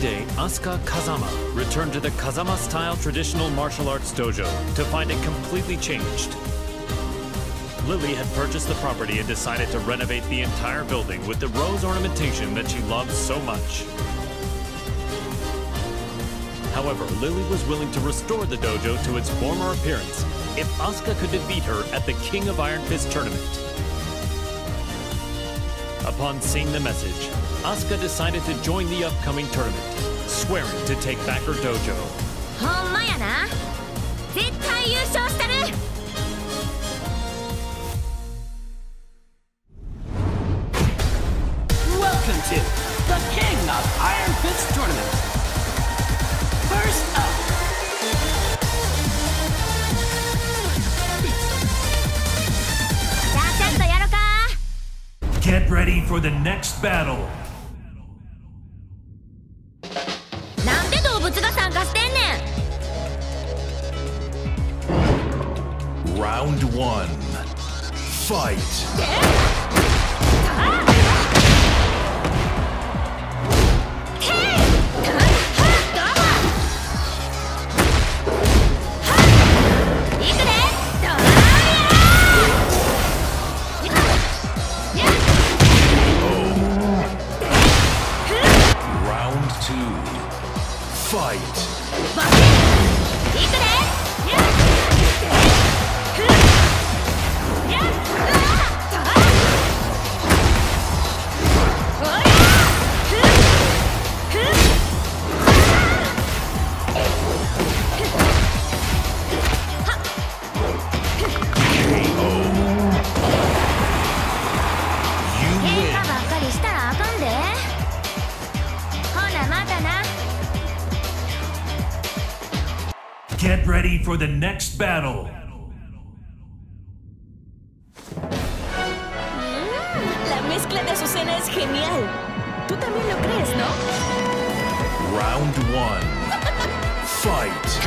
day, Asuka Kazama returned to the Kazama-style traditional martial arts dojo to find it completely changed. Lily had purchased the property and decided to renovate the entire building with the rose ornamentation that she loves so much. However, Lily was willing to restore the dojo to its former appearance if Asuka could defeat her at the King of Iron Fist tournament. Upon seeing the message, Asuka decided to join the upcoming tournament, swearing to take back her dojo. ほんまやな。絶対優勝したる。 Welcome to the King of Iron Fist tournament. First up. Get ready for the next battle. なんで動物が参加してんねん。 Round 1. Fight. Get ready for the next battle. La mezcla de Azucena es genial. Tú también lo crees, ¿no? Round 1. Fight.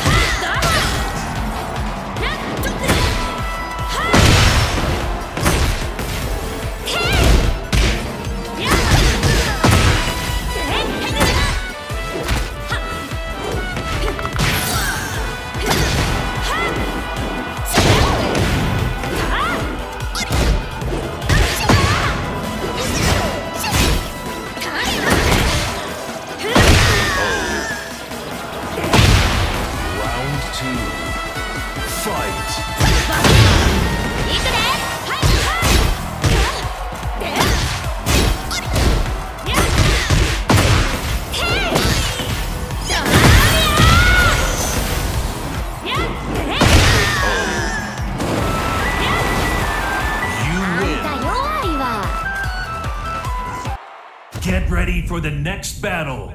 Get ready for the next battle.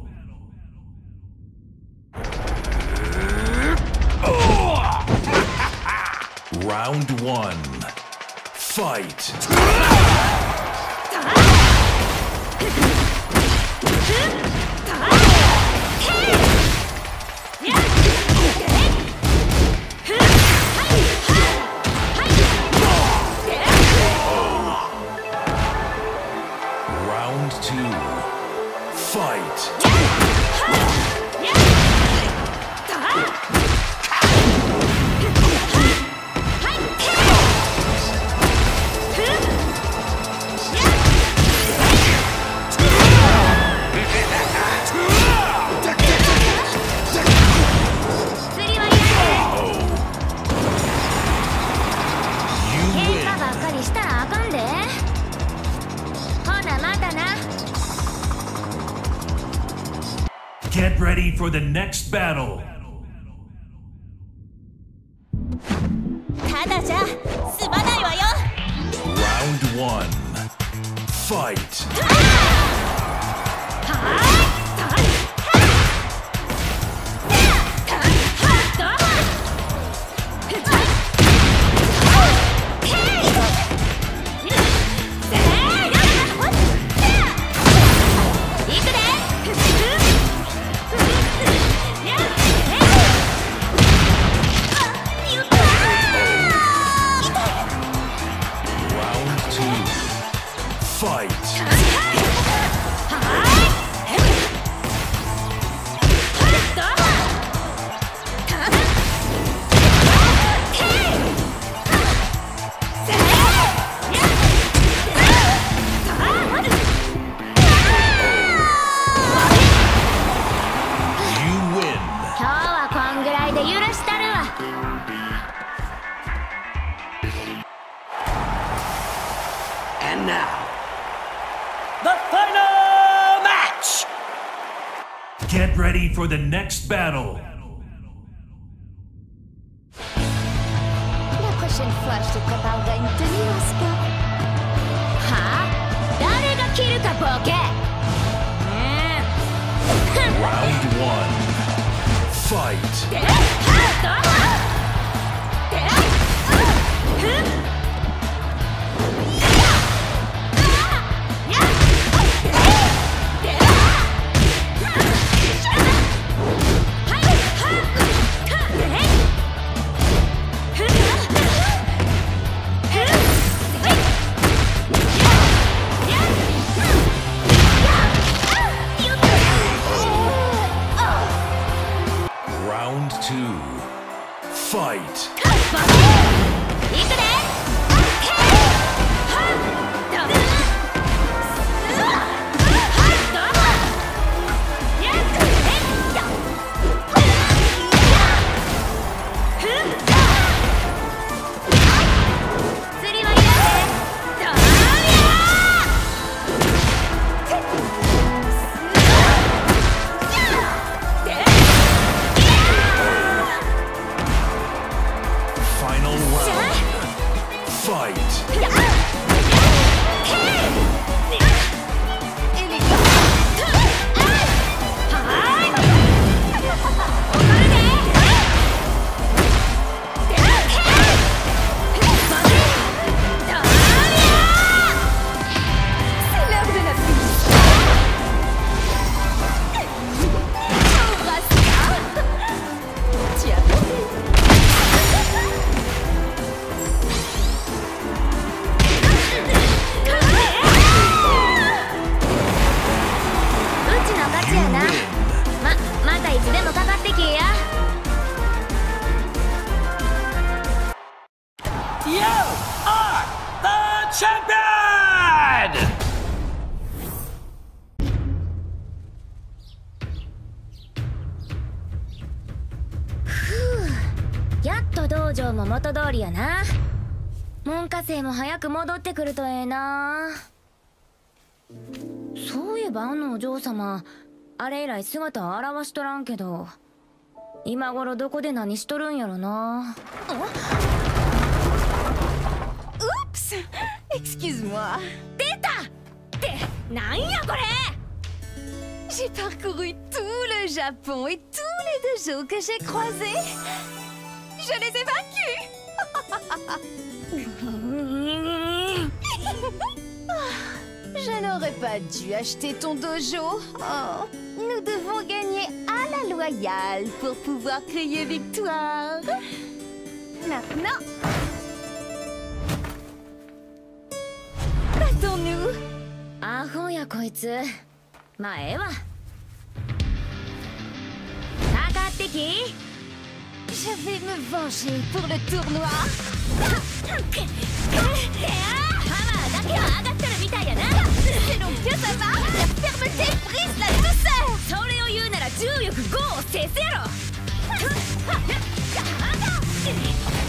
Round 1. Fight. Round 2. Fight. Get ready for the next battle. ただじゃ済まないわよ。 Round 1. Fight. Fight! And now, the final match! Get ready for the next battle. La prochaine fois, je te préparerai une tenue en sport. はあ誰が着るかボケ Round 1. Fight. ではどうもでふん Round 2. Fight. いくで Final round. Fight. C'est l'heure de la finition. Embrasse-moi. Tu as compris. うちの勝ちやなまたいつでもかかってきや You are the champion! やっと道場も元通りやな門下生も早く戻ってくるとええなそういえばあのお嬢様あれ以来姿を現しとらんけど今頃どこで何しとるんやろな Oups! Excuse-moi. 出たってなんやこれ J'ai parcouru tout le Japon et tous les dojos que j'ai croisés. Je les ai vaincus. Je n'aurais pas dû acheter ton dojo. Oh, nous devons gagner à la loyale pour pouvoir crier victoire. Maintenant, battons-nous. アホやこいつまあええわかかってき Je vais me venger pour le tournoi. パワーだけは上がってるみたいやな C'est donc bien ça va. La fermeté brise la douceur. それを言うなら重力5を制せろ